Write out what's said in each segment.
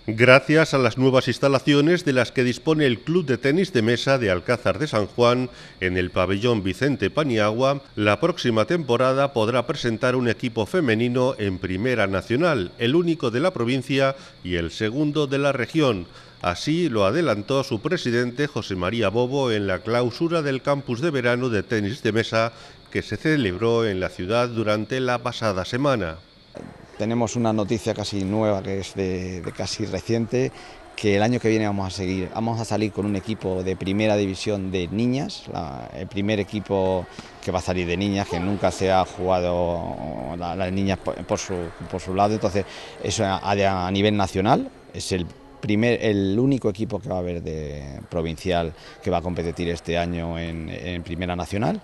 Gracias a las nuevas instalaciones de las que dispone el Club de Tenis de Mesa de Alcázar de San Juan en el pabellón Vicente Paniagua, la próxima temporada podrá presentar un equipo femenino en Primera Nacional, el único de la provincia y el segundo de la región. Así lo adelantó su presidente José María Bobo en la clausura del campus de verano de tenis de mesa que se celebró en la ciudad durante la pasada semana. Tenemos una noticia casi nueva, que es de casi reciente, que el año que viene vamos a salir con un equipo de primera división de niñas, el primer equipo que va a salir de niñas, que nunca se ha jugado las niñas por su lado, entonces eso a nivel nacional es el único equipo que va a haber de provincial que va a competir este año en Primera Nacional.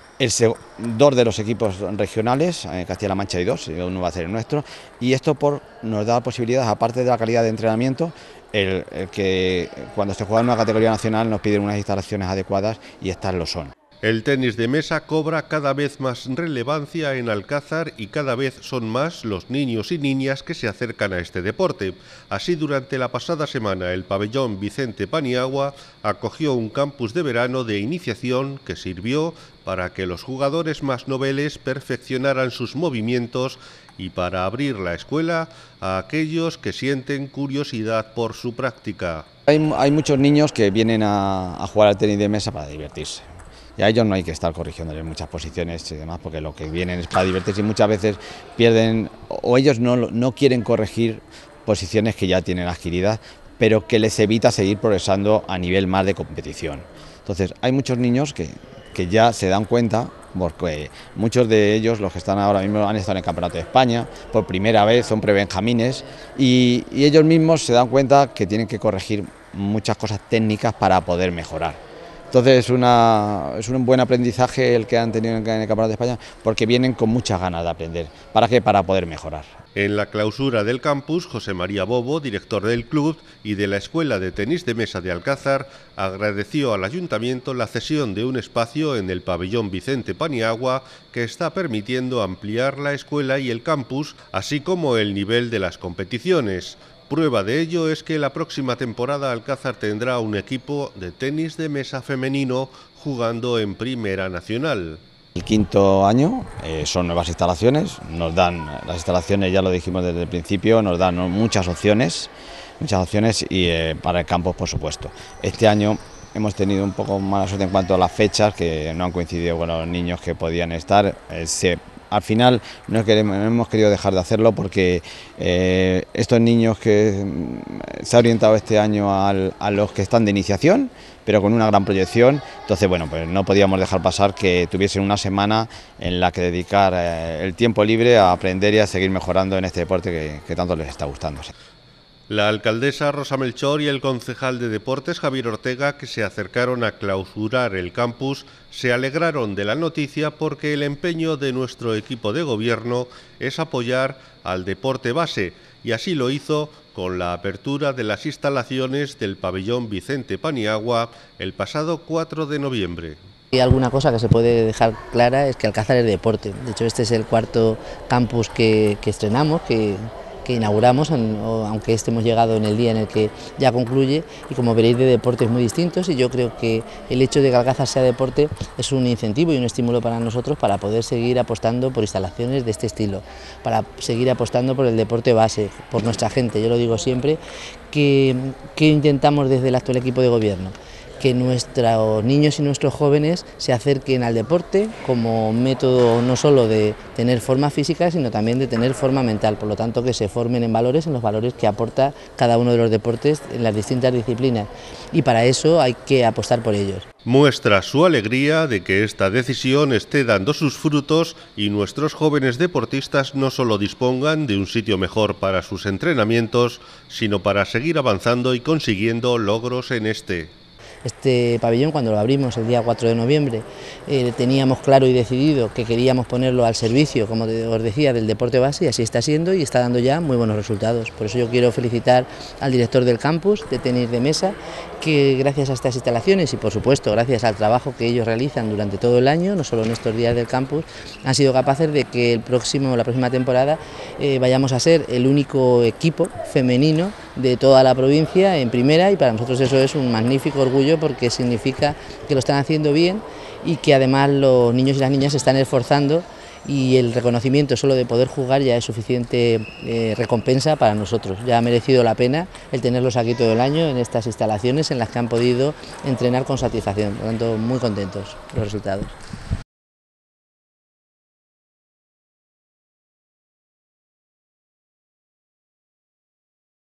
Dos de los equipos regionales, Castilla-La Mancha y dos, uno va a ser el nuestro, y esto nos da posibilidades, aparte de la calidad de entrenamiento, el que cuando se juega en una categoría nacional nos piden unas instalaciones adecuadas y estas lo son. El tenis de mesa cobra cada vez más relevancia en Alcázar y cada vez son más los niños y niñas que se acercan a este deporte. Así, durante la pasada semana, el pabellón Vicente Paniagua acogió un campus de verano de iniciación que sirvió para que los jugadores más noveles perfeccionaran sus movimientos y para abrir la escuela a aquellos que sienten curiosidad por su práctica. Hay muchos niños que vienen a jugar al tenis de mesa para divertirse. Y a ellos no hay que estar corrigiéndoles muchas posiciones y demás, porque lo que vienen es para divertirse y muchas veces pierden, o ellos no quieren corregir posiciones que ya tienen adquiridas, pero que les evita seguir progresando a nivel más de competición. Entonces hay muchos niños que ya se dan cuenta, porque muchos de ellos, los que están ahora mismo, han estado en el Campeonato de España, por primera vez son prebenjamines, y ellos mismos se dan cuenta que tienen que corregir muchas cosas técnicas para poder mejorar. Entonces es un buen aprendizaje el que han tenido en el Campeonato de España, porque vienen con muchas ganas de aprender. ¿Para qué? Para poder mejorar. En la clausura del campus, José María Bobo, director del club y de la Escuela de Tenis de Mesa de Alcázar, agradeció al ayuntamiento la cesión de un espacio en el pabellón Vicente Paniagua que está permitiendo ampliar la escuela y el campus, así como el nivel de las competiciones. Prueba de ello es que la próxima temporada Alcázar tendrá un equipo de tenis de mesa femenino jugando en Primera Nacional. El quinto año son nuevas instalaciones, las instalaciones, ya lo dijimos desde el principio, nos dan muchas opciones y para el campus, por supuesto. Este año hemos tenido un poco mala suerte en cuanto a las fechas, que no han coincidido con los niños que podían estar. Al final no hemos querido dejar de hacerlo porque estos niños que se ha orientado este año a los que están de iniciación, pero con una gran proyección, entonces bueno, pues no podíamos dejar pasar que tuviesen una semana en la que dedicar el tiempo libre a aprender y a seguir mejorando en este deporte que tanto les está gustando. La alcaldesa Rosa Melchor y el concejal de Deportes Javier Ortega, que se acercaron a clausurar el campus, se alegraron de la noticia porque el empeño de nuestro equipo de gobierno es apoyar al deporte base, y así lo hizo con la apertura de las instalaciones del pabellón Vicente Paniagua el pasado 4 de noviembre. Y alguna cosa que se puede dejar clara es que Alcázar es deporte. De hecho, este es el cuarto campus que estrenamos, que inauguramos, aunque hemos llegado en el día en el que ya concluye, y como veréis, de deportes muy distintos, y yo creo que el hecho de que Alcázar sea deporte es un incentivo y un estímulo para nosotros para poder seguir apostando por instalaciones de este estilo, para seguir apostando por el deporte base, por nuestra gente. Yo lo digo siempre, que intentamos desde el actual equipo de gobierno, que nuestros niños y nuestros jóvenes se acerquen al deporte como método no solo de tener forma física, sino también de tener forma mental, por lo tanto que se formen en los valores que aporta cada uno de los deportes en las distintas disciplinas, y para eso hay que apostar por ellos. Muestra su alegría de que esta decisión esté dando sus frutos y nuestros jóvenes deportistas no solo dispongan de un sitio mejor para sus entrenamientos, sino para seguir avanzando y consiguiendo logros en este. Este pabellón, cuando lo abrimos el día 4 de noviembre, teníamos claro y decidido que queríamos ponerlo al servicio, como os decía, del deporte base, y así está siendo y está dando ya muy buenos resultados. Por eso yo quiero felicitar al director del campus de tenis de mesa, que gracias a estas instalaciones y por supuesto gracias al trabajo que ellos realizan durante todo el año, no solo en estos días del campus, han sido capaces de que la próxima temporada vayamos a ser el único equipo femenino de toda la provincia en primera, y para nosotros eso es un magnífico orgullo porque significa que lo están haciendo bien y que además los niños y las niñas se están esforzando, y el reconocimiento solo de poder jugar ya es suficiente recompensa para nosotros. Ya ha merecido la pena el tenerlos aquí todo el año en estas instalaciones en las que han podido entrenar con satisfacción, por lo tanto muy contentos los resultados.